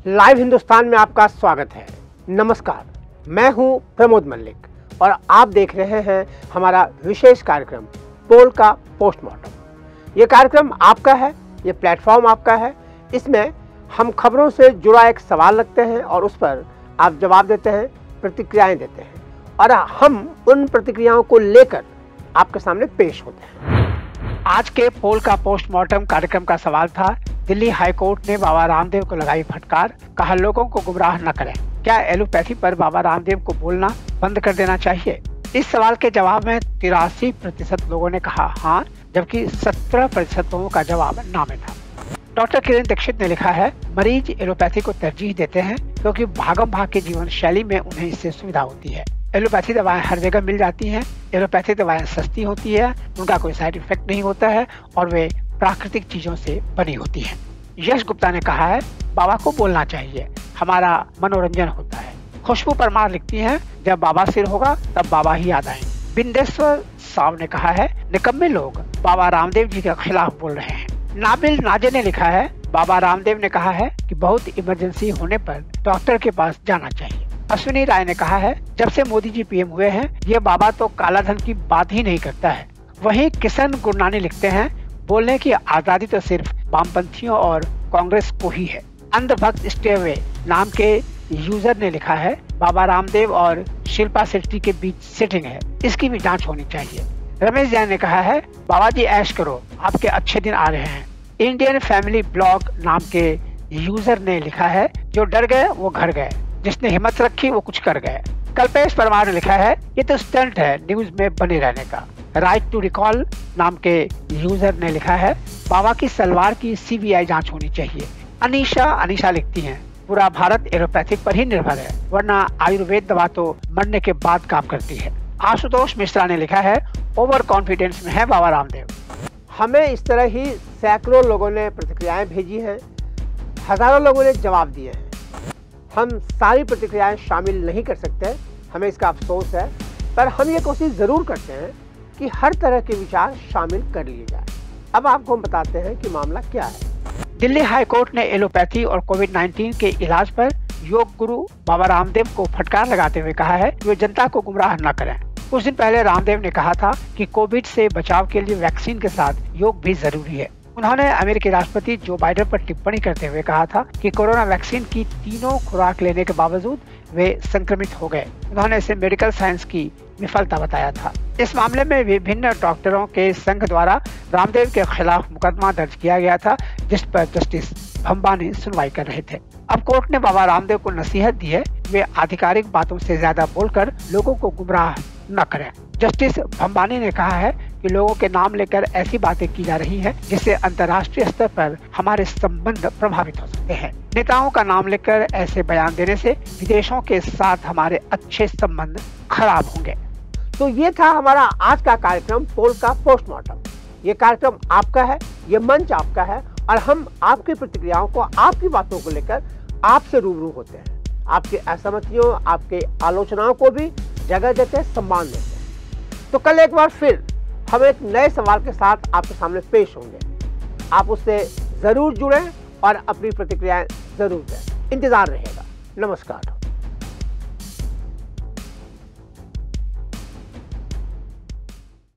Live Hindustan में आपका स्वागत है। नमस्कार, मैं हूं प्रमोद मल्लिक और आप देख रहे हैं हमारा विशेष कार्यक्रम पोल का पोस्टमार्टम। ये कार्यक्रम आपका है, ये प्लेटफॉर्म आपका है। इसमें हम खबरों से जुड़ा एक सवाल रखते हैं और उस पर आप जवाब देते हैं, प्रतिक्रियाएं देते हैं और हम उन प्रतिक्रियाओं को लेकर आपके सामने पेश होते हैं। आज के पोल का पोस्टमार्टम कार्यक्रम का सवाल था, दिल्ली हाई कोर्ट ने बाबा रामदेव को लगाई फटकार, कहा लोगों को गुमराह न करें, क्या एलोपैथी पर बाबा रामदेव को बोलना बंद कर देना चाहिए? इस सवाल के जवाब में 83% लोगों ने कहा हाँ, जबकि 17% लोगों का जवाब ना में था। डॉक्टर किरण दीक्षित ने लिखा है, मरीज एलोपैथी को तरजीह देते हैं क्योंकि भागम भाग के जीवन शैली में उन्हें इससे सुविधा होती है। एलोपैथी दवाएं हर जगह मिल जाती हैं, एलोपैथी दवाएं सस्ती होती है, उनका कोई साइड इफेक्ट नहीं होता है और वे प्राकृतिक चीजों से बनी होती हैं। यश गुप्ता ने कहा है, बाबा को बोलना चाहिए, हमारा मनोरंजन होता है। खुशबू परमार लिखती हैं, जब बाबा सिर होगा तब बाबा ही याद आएंगे। बिंदेश्वर साव ने कहा है, निकम्मे लोग बाबा रामदेव जी के खिलाफ बोल रहे हैं। नाबिल नाजे ने लिखा है, बाबा रामदेव ने कहा है कि बहुत इमरजेंसी होने पर डॉक्टर के पास जाना चाहिए। अश्विनी राय ने कहा है, जब से मोदी जी पीएम हुए हैं ये बाबा तो काला धन की बात ही नहीं करता है। वहीं किशन गुरनानी लिखते हैं, बोलने की आजादी तो सिर्फ वामपंथियों और कांग्रेस को ही है। अंधभक्त स्टे अवे नाम के यूजर ने लिखा है, बाबा रामदेव और शिल्पा शेट्टी के बीच सेटिंग है, इसकी भी जांच होनी चाहिए। रमेश जैन ने कहा है, बाबा जी ऐश करो, आपके अच्छे दिन आ रहे हैं। इंडियन फैमिली ब्लॉग नाम के यूजर ने लिखा है, जो डर गए वो घर गए, जिसने हिम्मत रखी वो कुछ कर गए। कल्पेश परमार ने लिखा है, ये तो स्टंट है न्यूज में बने रहने का। राइट टू रिकॉल नाम के यूजर ने लिखा है, बाबा की सलवार की सीबीआई जांच होनी चाहिए। अनीशा लिखती हैं, पूरा भारत एलोपैथिक पर ही निर्भर है, वरना आयुर्वेद दवा तो मरने के बाद काम करती है। आशुतोष मिश्रा ने लिखा है, ओवर कॉन्फिडेंस में है बाबा रामदेव। हमें इस तरह ही सैकड़ों लोगों ने प्रतिक्रियाएं भेजी हैं, हजारों लोगों ने जवाब दिए हैं। हम सारी प्रतिक्रियाएं शामिल नहीं कर सकते, हमें इसका अफसोस है, पर हम ये कोशिश जरूर करते हैं कि हर तरह के विचार शामिल कर लिए जाए। अब आपको हम बताते हैं कि मामला क्या है। दिल्ली हाई कोर्ट ने एलोपैथी और कोविड-19 के इलाज पर योग गुरु बाबा रामदेव को फटकार लगाते हुए कहा है कि वे जनता को गुमराह न करें। कुछ दिन पहले रामदेव ने कहा था कि कोविड से बचाव के लिए वैक्सीन के साथ योग भी जरूरी है। उन्होंने अमेरिकी राष्ट्रपति जो बाइडेन पर टिप्पणी करते हुए कहा था कि कोरोना वैक्सीन की तीनों खुराक लेने के बावजूद वे संक्रमित हो गए। उन्होंने इसे मेडिकल साइंस की विफलता बताया था। इस मामले में विभिन्न डॉक्टरों के संघ द्वारा रामदेव के खिलाफ मुकदमा दर्ज किया गया था, जिस पर जस्टिस भंबानी सुनवाई कर रहे थे। अब कोर्ट ने बाबा रामदेव को नसीहत दी है, वे आधिकारिक बातों से ज्यादा बोलकर लोगों को गुमराह न करें। जस्टिस भंबानी ने कहा है कि लोगों के नाम लेकर ऐसी बातें की जा रही हैं जिससे अंतर्राष्ट्रीय स्तर पर हमारे संबंध प्रभावित हो सकते हैं। नेताओं का नाम लेकर ऐसे बयान देने से विदेशों के साथ हमारे अच्छे संबंध खराब होंगे। तो ये था हमारा आज का कार्यक्रम पोल का पोस्टमार्टम। ये कार्यक्रम आपका है, ये मंच आपका है और हम आपकी प्रतिक्रियाओं को, आपकी बातों को लेकर आपसे रूबरू होते हैं। आपकी असहमतियों, आपके आलोचनाओं को भी जगह देते हैं, सम्मान देते हैं। तो कल एक बार फिर हम एक नए सवाल के साथ आपके सामने पेश होंगे। आप उससे जरूर जुड़ें और अपनी प्रतिक्रियाएं जरूर दें। इंतजार रहेगा। नमस्कार।